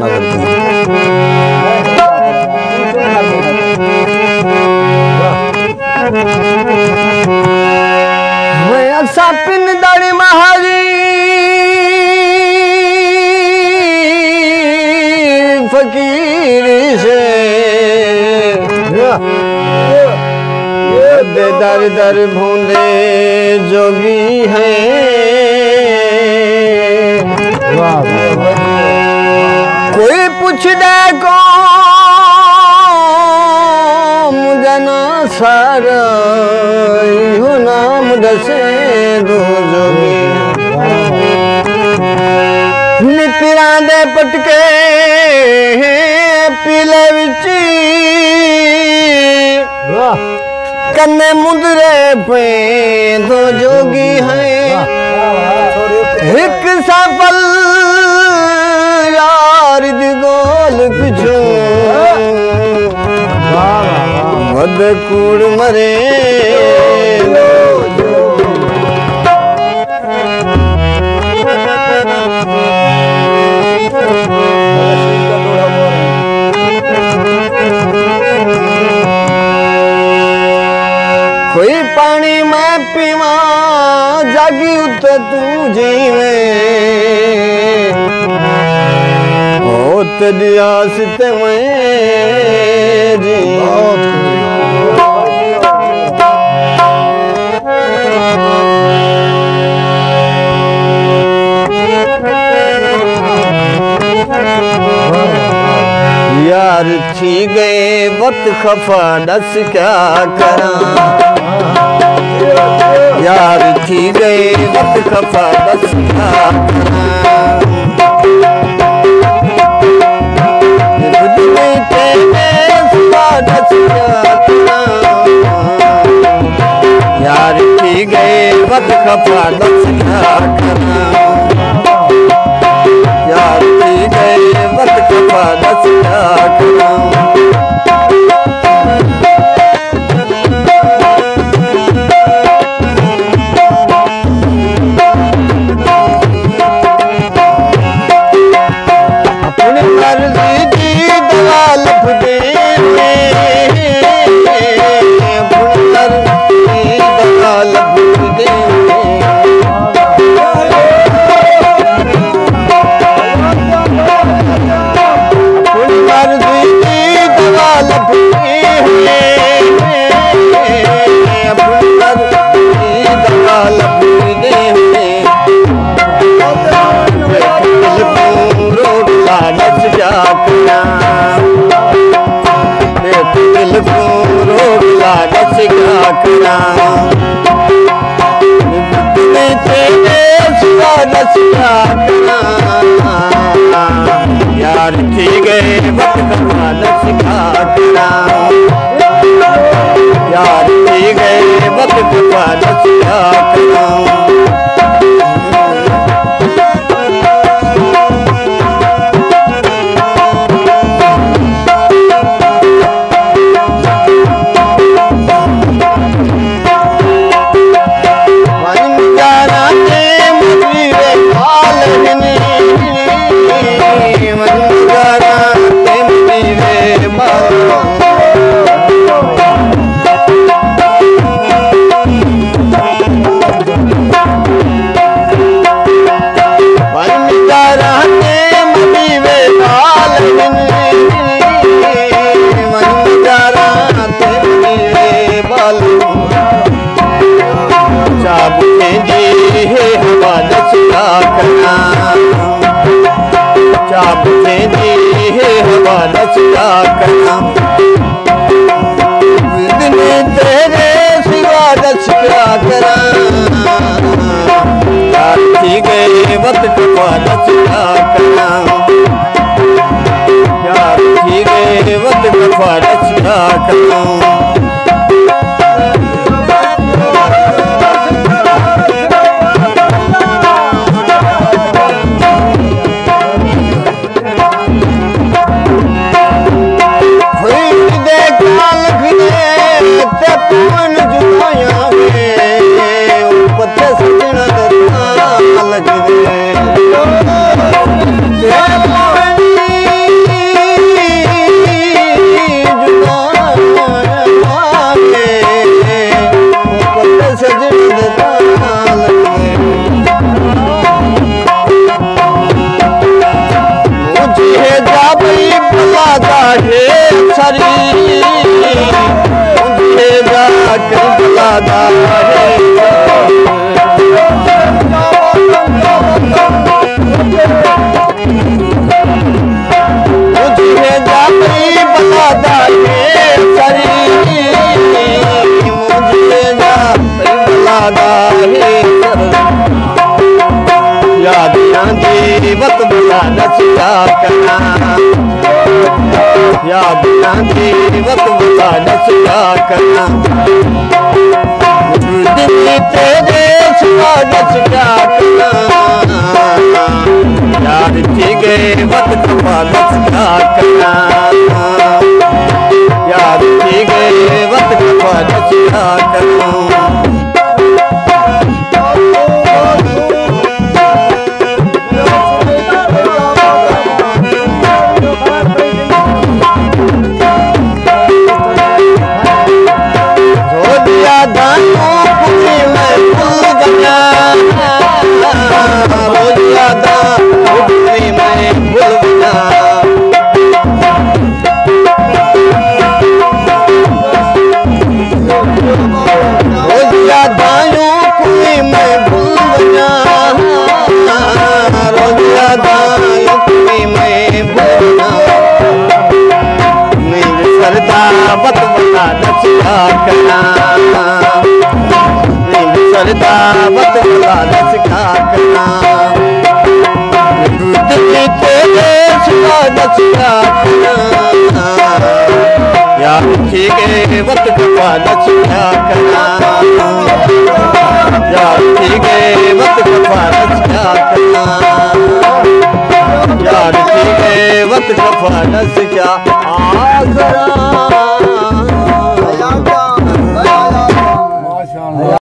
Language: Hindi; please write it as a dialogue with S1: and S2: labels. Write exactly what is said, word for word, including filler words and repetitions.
S1: असा पिन दाड़ी महारी फकीरी से दे दर दर भूंदे जोगी हैं कोई पूछ दे को जना सारा हो नाम दसे दो जोगी नितिरा दे पटके पीले विची कन्ने मुंदरे पे दो जोगी हैं एक सफल यार दी गोल पिछू मद कूड़ मरे कोई पानी मैं पीवा जागी उत तू जीवे ओ तेरिया सिते मैं जी यार थी गए वक्त खफा दस क्या करा यार थी गए वक्त खफा दस क्या करा यार थी गए वक्त खफा दस क्या करा यार थी गए वक्त खफा दस क्या करा यार थी गए वक्त खफा दस क्या करा यार थी गए वक्त खफा दस क्या करा तेरे सिवा दस क्या करा यार थी गए वक्त खफा दस क्या करा यार थी गए वक्त खफा दस क्या करा Yeah. बलादा मुझे जाती बलादा सरी मुझे जाती बलादा याद आंदी वत बला नसिया कना याद आंदी वत बला नसिया कना दिल्ली तेरे सिवा नसिया कना याद थी गए वत बला नसिया कना याद थी गए वत बला नसिया कना वत बला नसिया कना सरदा वत बला नसिया कना दिल्ली तेरे सिवा नसिया कना याद थी गए वत बला नसिया कना याद थी गए वत बला नसिया कना याद थी गए वत बला नसिया आगरा